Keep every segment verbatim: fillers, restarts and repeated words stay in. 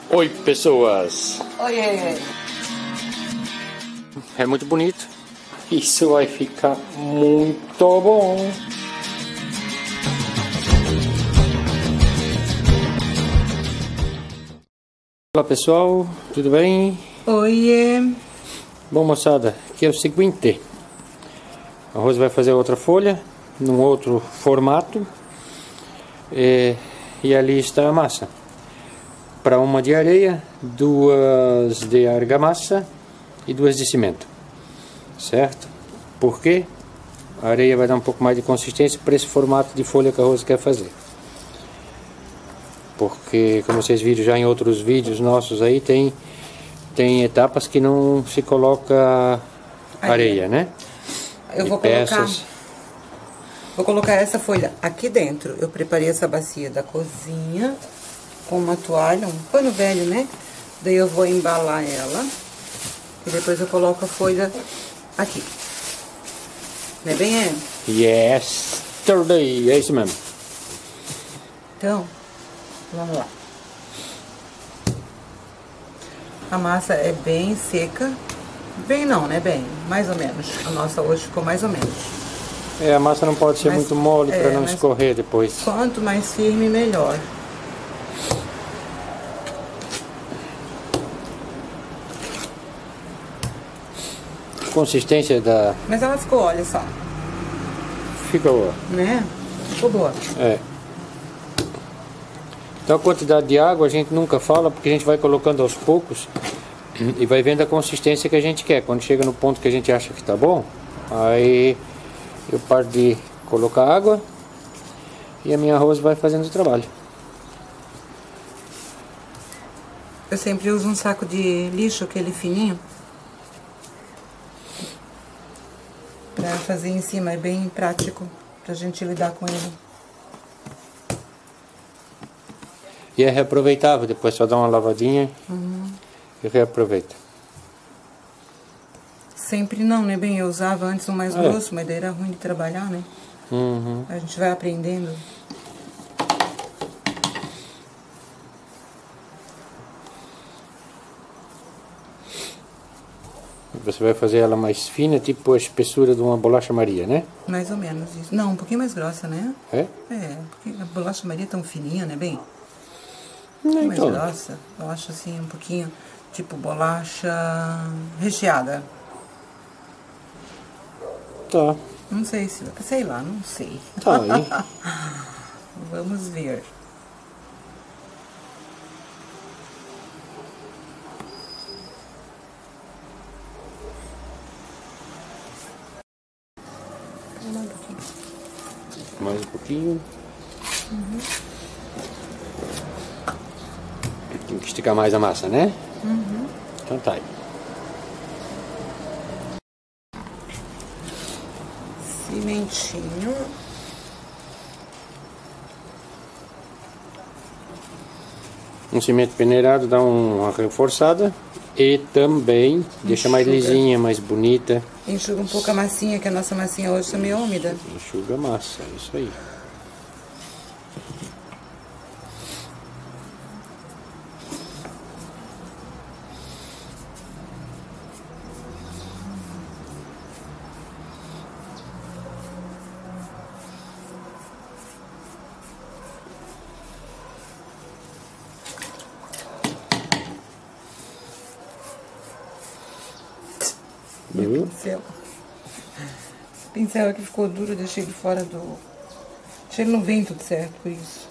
Oi, pessoas! Oi, oi, oi. É muito bonito. Isso vai ficar muito bom. Olá, pessoal, tudo bem? Oiê. Bom, moçada, aqui é o seguinte: a Rose vai fazer outra folha num outro formato e, e ali está a massa. Para uma de areia, duas de argamassa e duas de cimento, certo? Por quê? A areia vai dar um pouco mais de consistência para esse formato de folha que a Rose quer fazer. Porque, como vocês viram já em outros vídeos nossos aí, tem, tem etapas que não se coloca areia, né? Eu e vou peças. colocar, vou colocar essa folha aqui dentro. Eu preparei essa bacia da cozinha com uma toalha, um pano velho, né? Daí eu vou embalar ela e depois eu coloco a folha aqui. Não é bem, é? Yesterday, é isso mesmo. Então, vamos lá. A massa é bem seca. Bem não, né? Bem, mais ou menos. A nossa hoje ficou mais ou menos. É, a massa não pode ser Mas, muito mole é, para não mas escorrer depois. Quanto mais firme, melhor. Consistência da... Mas ela ficou, olha só. Fica boa. Né? Ficou boa. É. Então a quantidade de água a gente nunca fala, porque a gente vai colocando aos poucos e vai vendo a consistência que a gente quer. Quando chega no ponto que a gente acha que está bom, aí eu paro de colocar água e a minha Rose vai fazendo o trabalho. Eu sempre uso um saco de lixo, aquele fininho, pra fazer em cima, é bem prático pra gente lidar com ele. E é reaproveitável, depois só dá uma lavadinha Uhum. e reaproveita. Sempre não, né? Bem, eu usava antes um mais É. grosso, mas daí era ruim de trabalhar, né? Uhum. A gente vai aprendendo. Você vai fazer ela mais fina, tipo a espessura de uma bolacha Maria, né? Mais ou menos isso. Não, um pouquinho mais grossa, né? É? É, porque a bolacha Maria é tão fininha, né, bem? Um Não, pouquinho mais então. grossa. Eu acho assim, um pouquinho, tipo bolacha recheada. Tá. Não sei se... Sei lá, não sei. Tá aí. Vamos ver. Mais um pouquinho. Uhum. Tem que esticar mais a massa, né? Uhum. Então tá aí. Cimentinho. Um cimento peneirado dá uma reforçada e também Enxuga. Deixa mais lisinha, mais bonita. Enxuga um pouco a massinha, que a nossa massinha hoje está meio úmida. Enxuga a massa, é isso aí. Meu pincel. Esse pincel aqui ficou duro, deixei ele fora do... Deixei ele no vento, certo, por isso.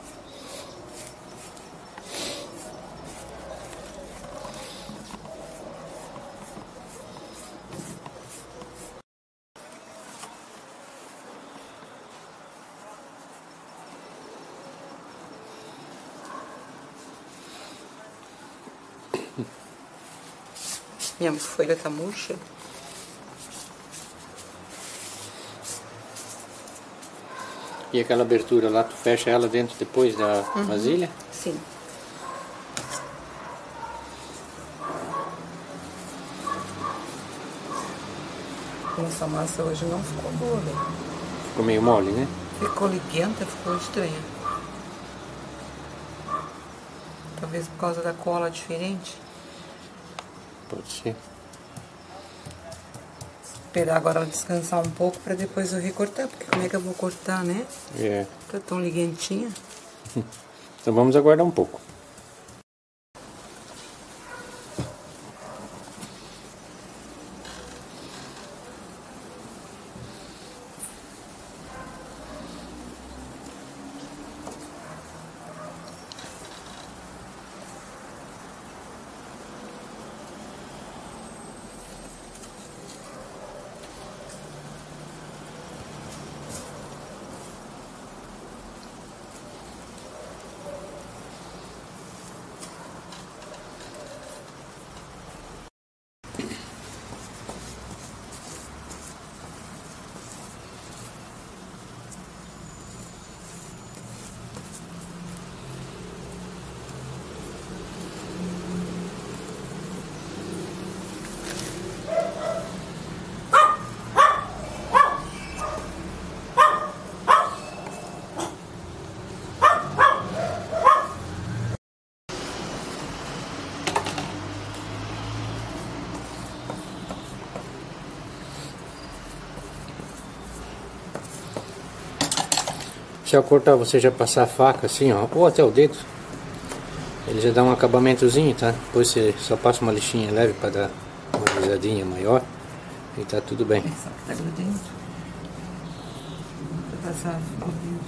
Minha folha tá murcha. E aquela abertura lá, tu fecha ela dentro depois da uhum. vasilha? Sim. Essa massa hoje não ficou boa, velho. Ficou meio mole, né? Ficou liguenta, ficou estranha. talvez por causa da cola diferente. Pode ser. Esperar agora ela descansar um pouco pra depois eu recortar, porque como é que eu vou cortar, né? É. Tá tão liguentinha. Então vamos aguardar um pouco. Se ao cortar você já passar a faca assim, ó, ou até o dedo, ele já dá um acabamentozinho, tá? Depois você só passa uma lixinha leve para dar uma risadinha maior e tá tudo bem. Só que tá grudento. Vou passar o dedo.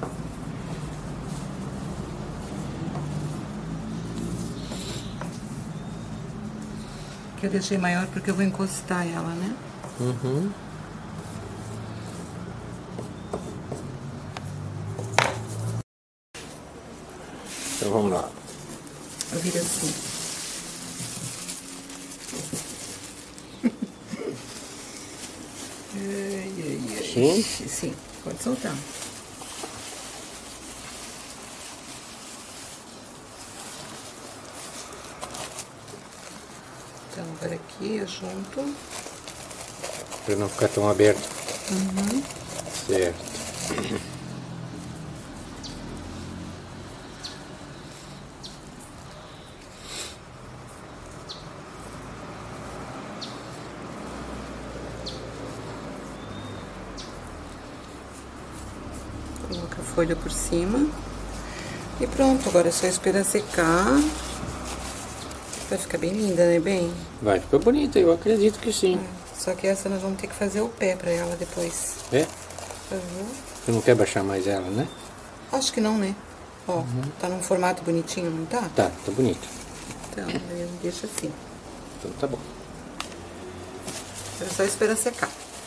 Que eu deixei maior porque eu vou encostar ela, né? Uhum. Então vamos lá. Eu viro assim. ai, ai, ai. Sim? Sim, pode soltar. Então, agora aqui eu junto. Para não ficar tão aberto. Uhum. Certo. Coloca a folha por cima. E pronto, agora é só esperar secar. Vai ficar bem linda, né, bem? Vai ficar bonita, eu acredito que sim. É. Só que essa nós vamos ter que fazer o pé pra ela depois. É? Uhum. Você não quer baixar mais ela, né? Acho que não, né? Ó, uhum. Tá num formato bonitinho, não tá? Tá, tá bonito. Então, eu deixo assim. Então tá bom. É só esperar secar.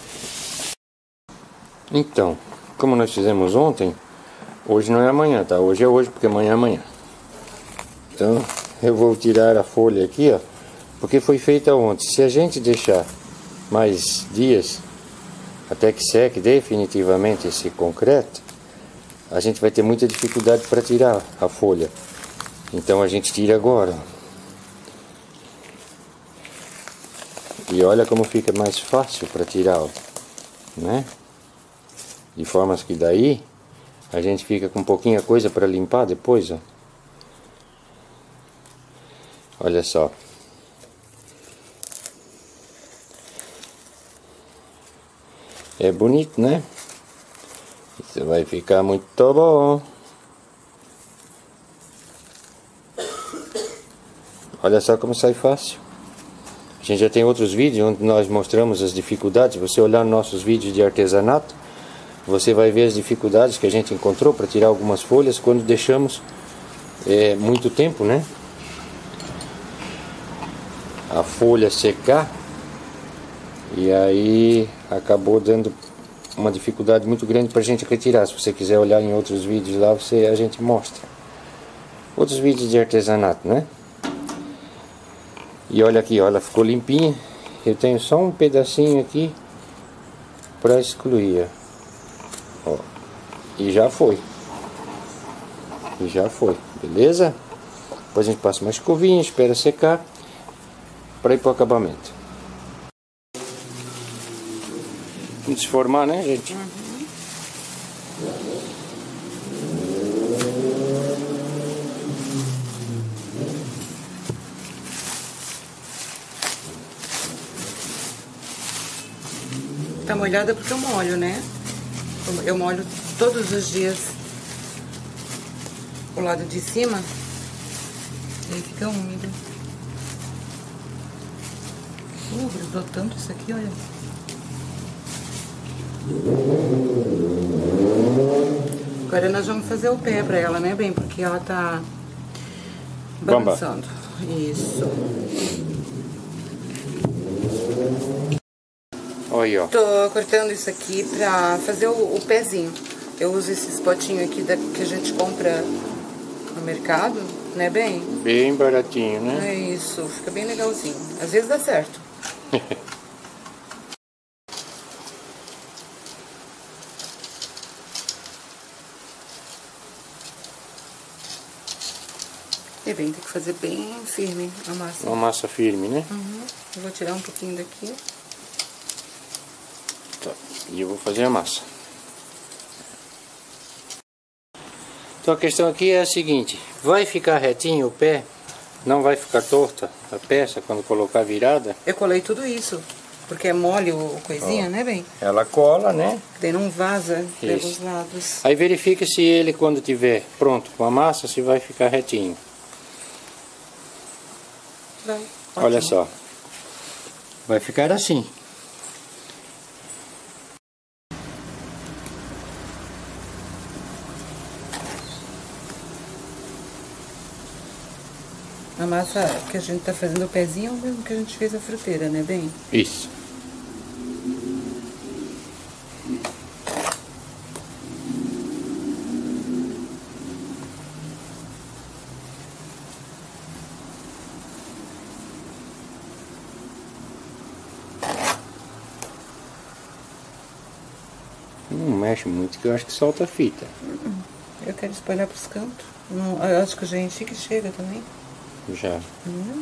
Então, como nós fizemos ontem, hoje não é amanhã, tá? Hoje é hoje, porque amanhã é amanhã. Então, eu vou tirar a folha aqui, ó, porque foi feita ontem. Se a gente deixar mais dias, até que seque definitivamente esse concreto, a gente vai ter muita dificuldade para tirar a folha. Então a gente tira agora. E olha como fica mais fácil para tirar, ó, né? De formas que daí a gente fica com pouquinha coisa para limpar depois, ó. Olha só. É bonito, né? Isso vai ficar muito bom. Olha só como sai fácil. A gente já tem outros vídeos onde nós mostramos as dificuldades. Você olhar nossos vídeos de artesanato, você vai ver as dificuldades que a gente encontrou para tirar algumas folhas quando deixamos é, muito tempo, né? A folha secar. E aí acabou dando uma dificuldade muito grande para a gente retirar. Se você quiser olhar em outros vídeos lá, você, a gente mostra. Outros vídeos de artesanato, né? E olha aqui, olha, ficou limpinha. Eu tenho só um pedacinho aqui para excluir. Ó. E já foi. E já foi, beleza? Depois a gente passa uma escovinha, espera secar para ir para o acabamento. Vamos se formar, né, gente? Uhum. Tá molhada porque eu molho, né? Eu molho todos os dias o lado de cima. E aí fica úmido. Uh, grudou tanto isso aqui, olha. Agora nós vamos fazer o pé pra ela, né, bem? Porque ela tá balançando. Isso. Olha, ó. Tô cortando isso aqui pra fazer o, o pezinho. Eu uso esses potinhos aqui da, que a gente compra no mercado, né, bem? Bem baratinho, né? É isso, fica bem legalzinho. Às vezes dá certo. E bem, tem que fazer bem firme a massa. Uma massa firme, né? Uhum. Eu vou tirar um pouquinho daqui. Tá. E eu vou fazer a massa. Então a questão aqui é a seguinte: vai ficar retinho o pé? Não vai ficar torta a peça quando colocar virada? Eu colei tudo isso, porque é mole o coisinha, ó, né, bem? Ela cola, né? Daí não vaza Isso. pelos lados. Aí verifica se ele, quando tiver pronto com a massa, se vai ficar retinho. Vai. Olha Ótimo. só. Vai ficar assim. A massa que a gente tá fazendo o pezinho é o mesmo que a gente fez a fruteira, né, bem? Isso. Não mexe muito, que eu acho que solta a fita. Eu quero espalhar pros cantos. Não, eu acho que eu já enchi que chega também. Já. Hum.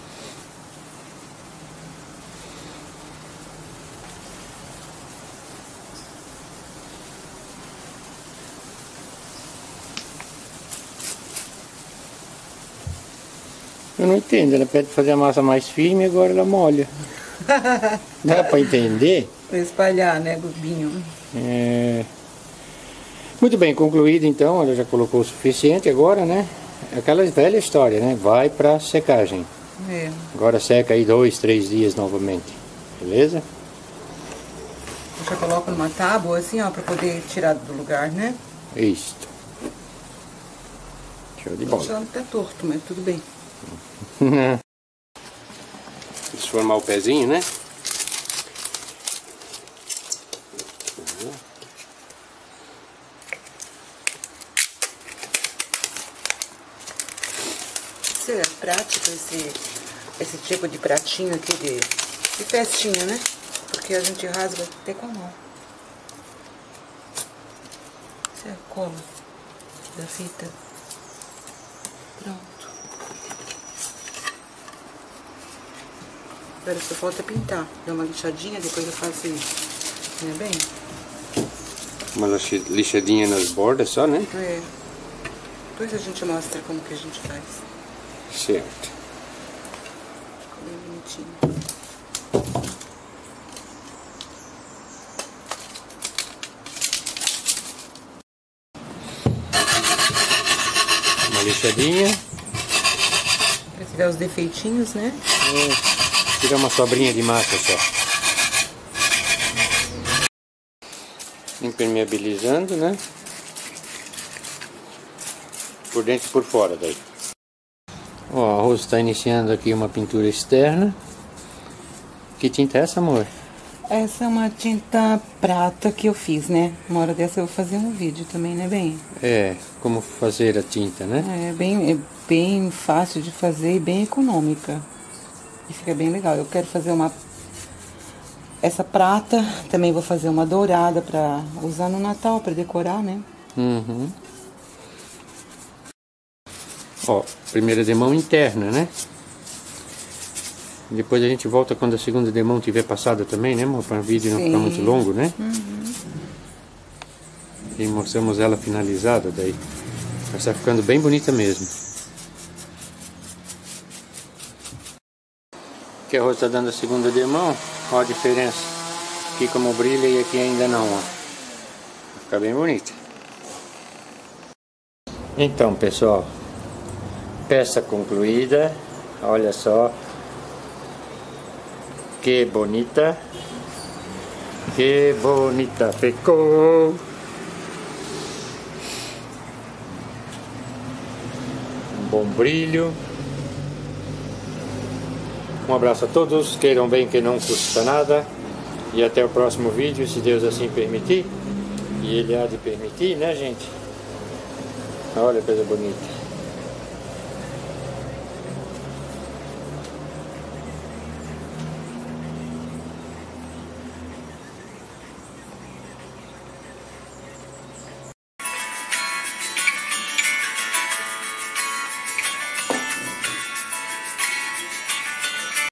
Eu não entendo, ela pede pra fazer a massa mais firme e agora ela molha. Dá pra entender? Pra espalhar, né, Gubinho? É... Muito bem, concluído então, ela já colocou o suficiente agora, né? Aquela velha história, né? Vai pra secagem. É. Agora seca aí dois, três dias novamente. Beleza? Eu já coloco numa tábua assim, ó, pra poder tirar do lugar, né? Isto. Show de bola. Deixando até torto, mas tudo bem. Desformar o pezinho, né? Isso é prático, esse, esse tipo de pratinho aqui de, de festinha, né? Porque a gente rasga até com a mão. Isso é a cola da fita. Pronto. Agora só falta pintar. Dá uma lixadinha, depois eu faço isso. Não é bem? Uma lixadinha nas bordas só, né? É. Depois a gente mostra como que a gente faz. Certo. Ficou bem bonitinho. Uma lixadinha. Pra tirar os defeitinhos, né? É, tirar uma sobrinha de massa só. Impermeabilizando, né? Por dentro e por fora daí. Ó, o arroz está iniciando aqui uma pintura externa. Que tinta é essa, amor? Essa é uma tinta prata que eu fiz, né? Uma hora dessa eu vou fazer um vídeo também, né, bem? É, como fazer a tinta, né? É bem, é bem fácil de fazer e bem econômica. E fica bem legal. Eu quero fazer uma... Essa prata, também vou fazer uma dourada pra usar no Natal, pra decorar, né? Uhum. Ó, primeira demão interna, né? Depois a gente volta quando a segunda demão tiver passada também, né, amor? Para o vídeo não ficar muito longo, né? Uhum. E mostramos ela finalizada daí. Ela está ficando bem bonita mesmo. Aqui a Rosa está dando a segunda demão. Olha a diferença. Aqui como brilha e aqui ainda não, ó. Vai ficar bem bonita. Então, pessoal, peça concluída. Olha só que bonita. Que bonita ficou. Um bom brilho. Um abraço a todos, queiram bem que não custa nada. E até o próximo vídeo, se Deus assim permitir. E Ele há de permitir, né, gente? Olha que coisa bonita.